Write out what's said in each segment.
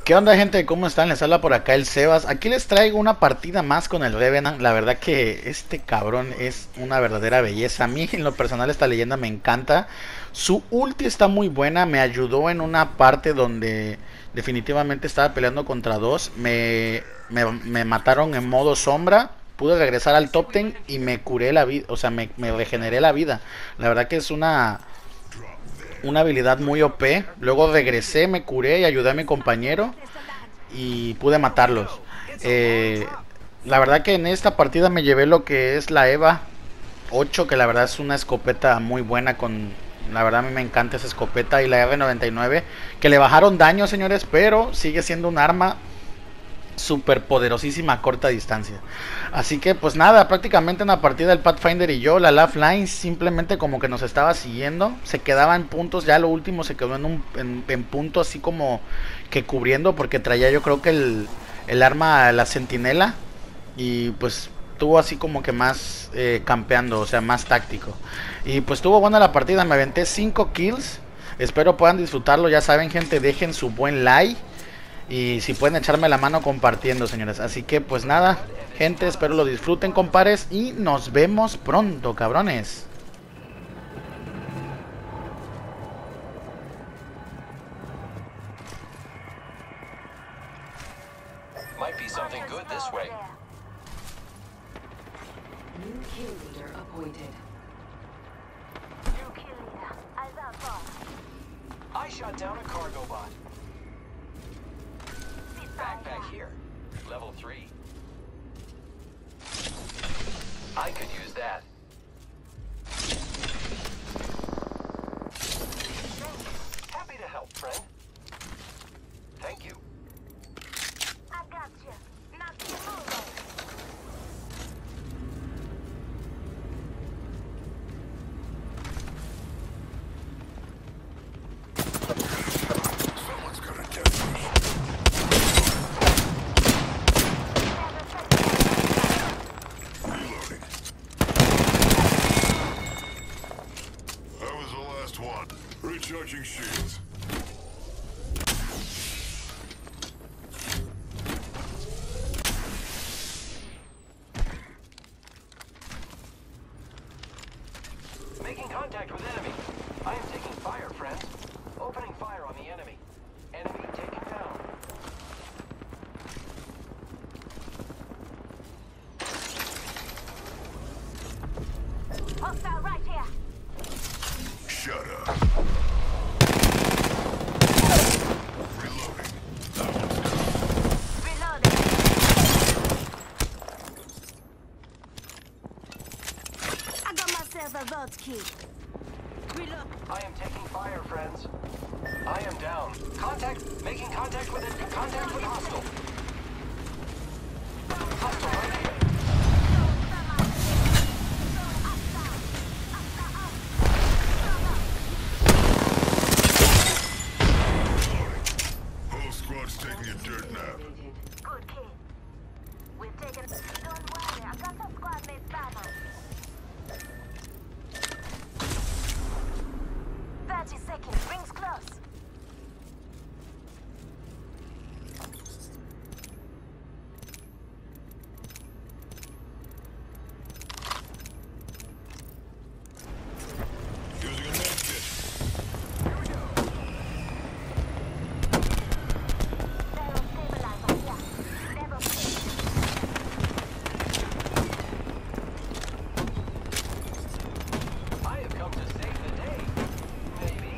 ¿Qué onda, gente? ¿Cómo están? Les habla por acá el Sebas. Aquí les traigo una partida más con el Revenant. La verdad que este cabrón es una verdadera belleza. A mí en lo personal esta leyenda me encanta. Su ulti está muy buena. Me ayudó en una parte donde definitivamente estaba peleando contra dos. Me mataron en modo sombra. Pude regresar al top 10 y me curé la vida. O sea, me regeneré la vida. La verdad que es una habilidad muy OP. Luego regresé, me curé y ayudé a mi compañero y pude matarlos. Eh, la verdad que en esta partida me llevé lo que es la EVA 8, que la verdad es una escopeta muy buena con... La verdad a mí me encanta esa escopeta y la R99, que le bajaron daño, señores, pero sigue siendo un arma super poderosísima a corta distancia. Así que pues nada, prácticamente en la partida el Pathfinder y yo, la Love Line simplemente como que nos estaba siguiendo, se quedaba en puntos, ya lo último se quedó en punto así como que cubriendo porque traía yo creo que el arma, la centinela, y pues tuvo así como que más campeando, o sea, más táctico. Y pues tuvo buena la partida, me aventé 5 kills, espero puedan disfrutarlo, ya saben gente, dejen su buen like y si pueden echarme la mano compartiendo, señores. Así que pues nada, gente, espero lo disfruten, compares. Y nos vemos pronto, cabrones. Might be something good this way. New kill leader appointed. New kill leader. Eyes up, boss. I shot down a cargo bot. Backpack here. Level 3. I could use that. Happy to help, friend. Thank you. I got you. Now keep moving. Someone's gonna get me. Reloading. That was the last one. Recharging shields. Making contact with enemy. I am taking fire, friends. Opening fire on the enemy. Enemy taken down. Hostile right here. Shut up. Reloading. That one's done. Reloading. I got myself a vault key. Reload. I am taking fire, friends. I am down. Making contact with hostile. Hostile right here. Whole squad's taking a dirt nap. Good kid. We've taken... Don't worry, I got some squad mates back. 30 seconds. Rings close. Using a medkit. Barrel stabilizer here. Level 6. I have come to save the day. Maybe.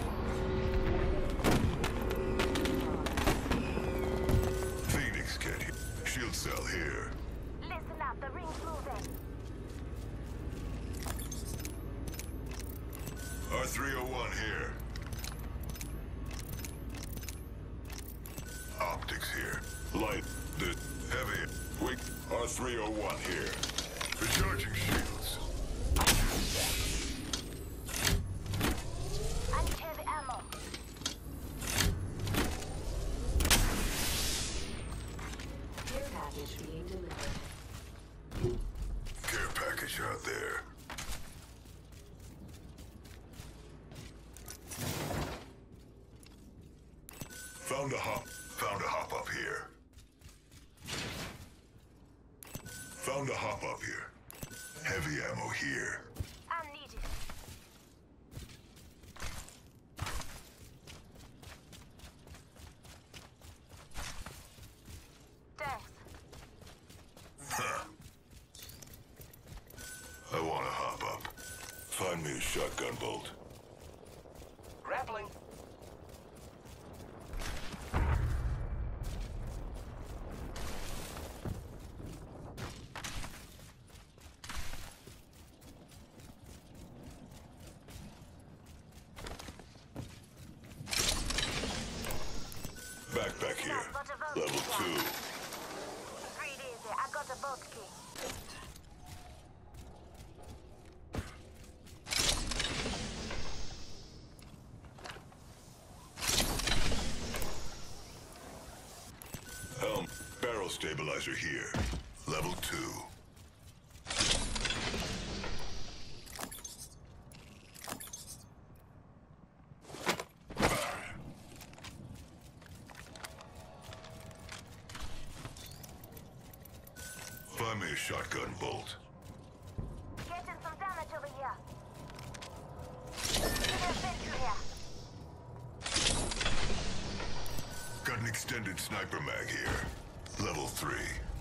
Phoenix kit here. Shield cell here. Listen up, the ring's moving. R301 here. Optics here. Light. The heavy. Wait. R301 here. Recharging shields. I need heavy ammo. Care package being delivered. Care package out there. Found a hop. Found a hop up here. Found a hop up here. Heavy ammo here. I'm needed. Thanks. Huh. I want to hop up. Find me a shotgun bolt. Grappling. Backpack here. Got a vote Level key. 2. Breathe easy. I got a boat key. Helm. Barrel stabilizer here. Level 2. Find me a shotgun bolt. Getting some damage over here. Get a sentry here. Got an extended sniper mag here. Level 3.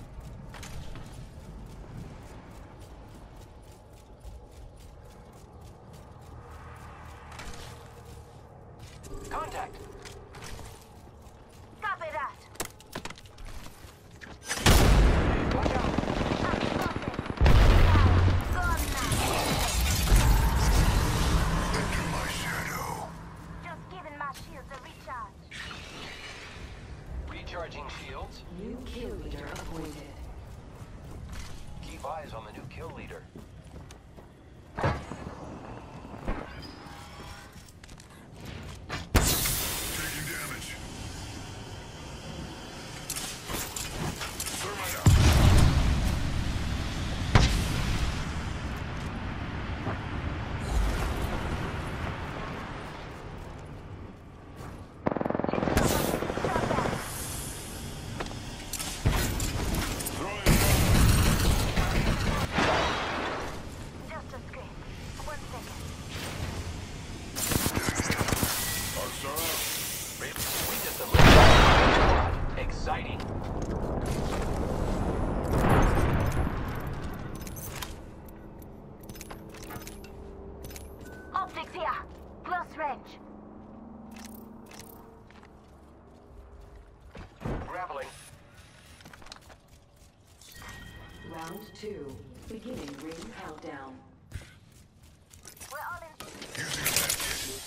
Contact. Copy that. Watch out. I'm spotted. Gone now. Enter my shadow. Just giving my shields a recharge. Recharging shields. New kill leader appointed. Keep eyes on the new kill leader. Taking damage. Thermite out. Throwing Just a scrape. 1 second. arcs are out. We just eliminated a squad. Exciting. Optics here. Close range. Grappling. Round 2. Beginning ring countdown. We're all in. Using a med kit.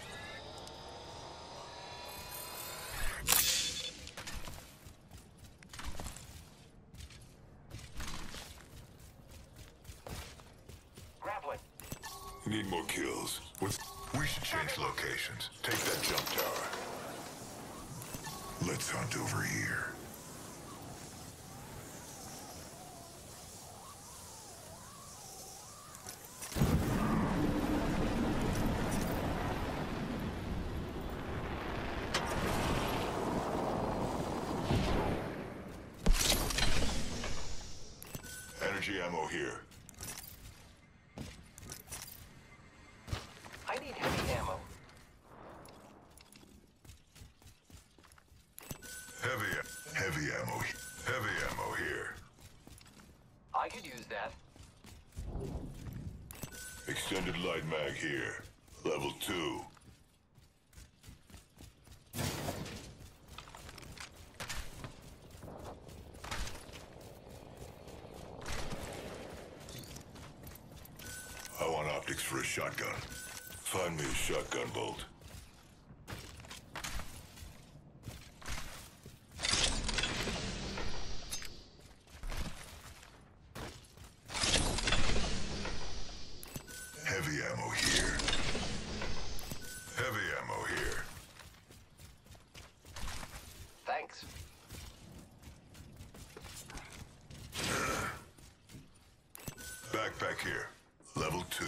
Grappling. Need more kills. We should change locations. Take that jump tower. Let's hunt over here. Energy ammo here. I need heavy ammo. Heavy ammo. Heavy ammo here. I could use that. Extended light mag here. Level 2. I want optics for a shotgun. Find me a shotgun bolt. Heavy ammo here. Heavy ammo here. Thanks. Backpack here. Level 2.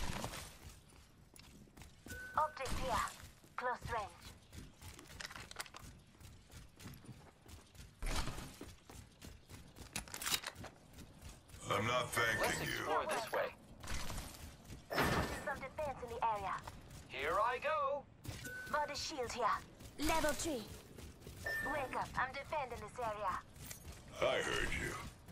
Optics here. Close range. I'm not Let's thanking you. explore this way. Putting some defense in the area. Here I go. Body shield here. Level 3. Wake up. I'm defending this area. I heard you.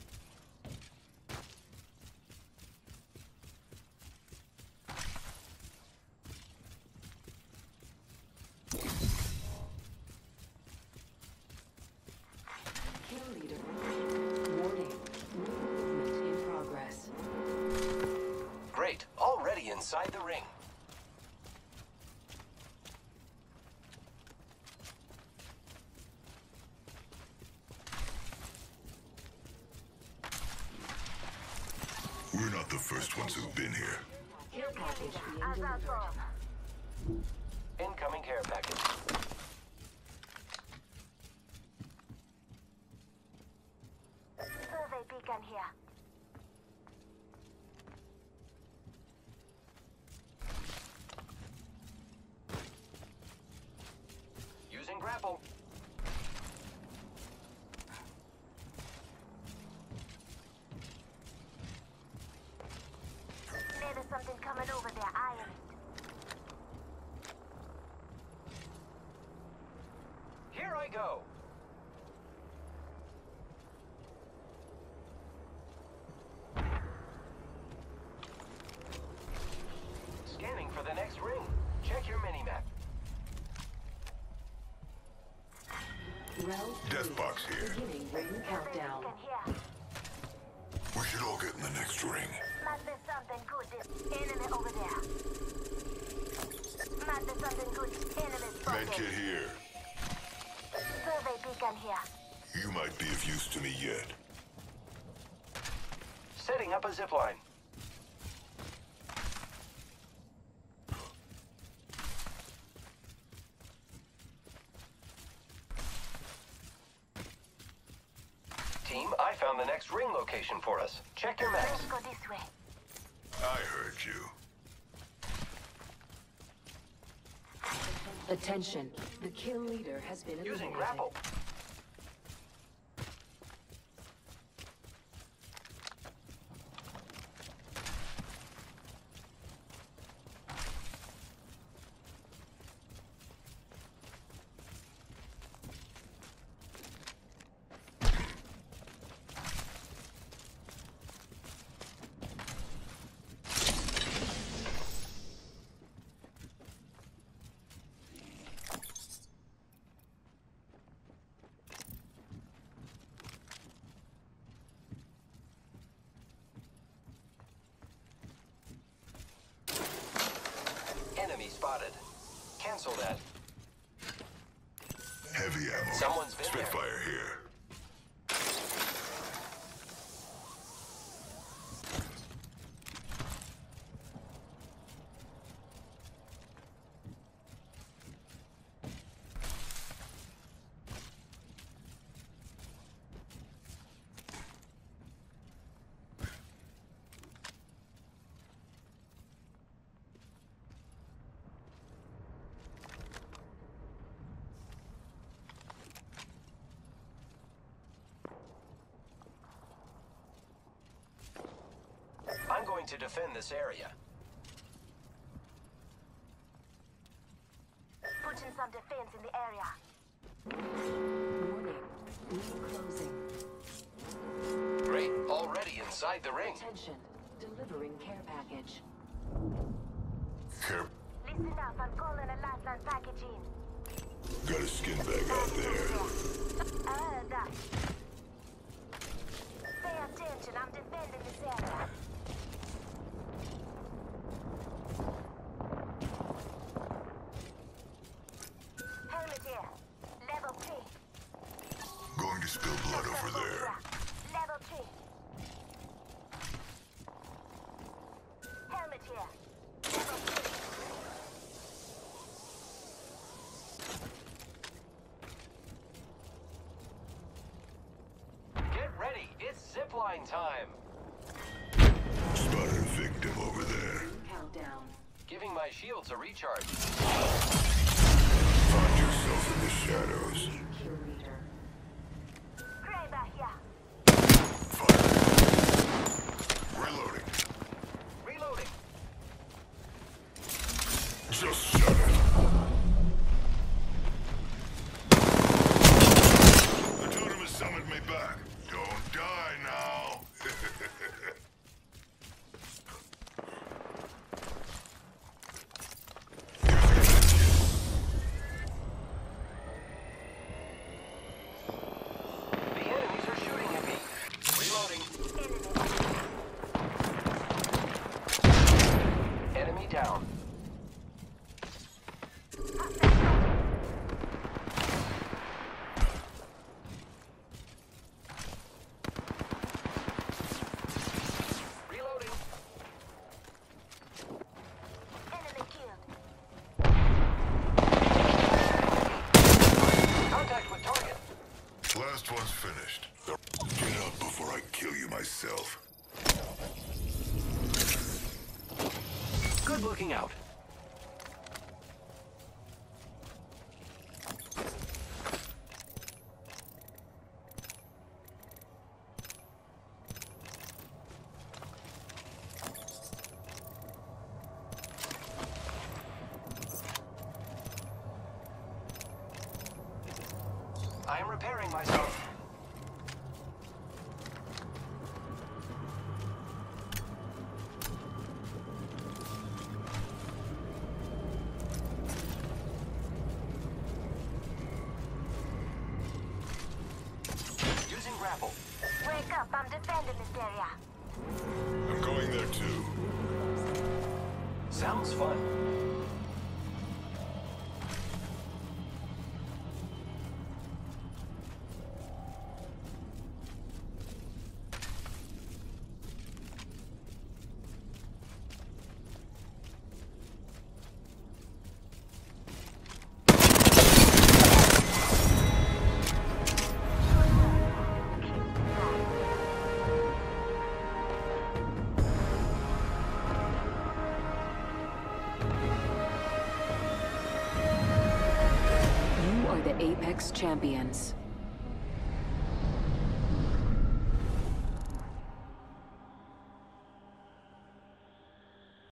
Kill leader. Warning. Movement in progress. Great. Already inside the ring. We're not the first ones who've been here. Care package being As I delivered. go. Incoming care package. Survey beacon here. Using grapple. Maybe something coming over there. Eyeing it. Here I go. Scanning for the next ring. Check your minimap. Round Death 3. box here. Beginning ring countdown. Beacon here. We should all get in the next ring. Must be something good. This enemy over there. Must be something good. Enemy spotted. Medkit here. Survey beacon here. You might be of use to me yet. Setting up a zipline. Team, I found the next ring location for us. Check your maps. Let's go this way. I heard you. Attention. The kill leader has been Using eliminated. grapple. Enemy spotted. Cancel that. Heavy ammo. Someone's been there. Spitfire here. I'm going to defend this area. Putting some defense in the area. Warning. Ring closing. Great. Already inside the ring. Attention. Delivering care package. Care. Listen up, I'm calling a lifeline package in. Got a skin bag out there. That. Pay attention, I'm defending this area. Helmet here. Level 3. Going to spill blood over there. Level 3. Helmet here. Level 3. Get ready. It's zipline time. Spotted a victim over there. Countdown. Giving my shields a recharge. Find yourself in the shadows. Kill leader. Kraber here. Fire. Last one's finished. Get up before I kill you myself. Good looking out. I am repairing myself. Using grapple. Wake up, I'm defending this area. I'm going there too. Sounds fun. You are the Apex Champions.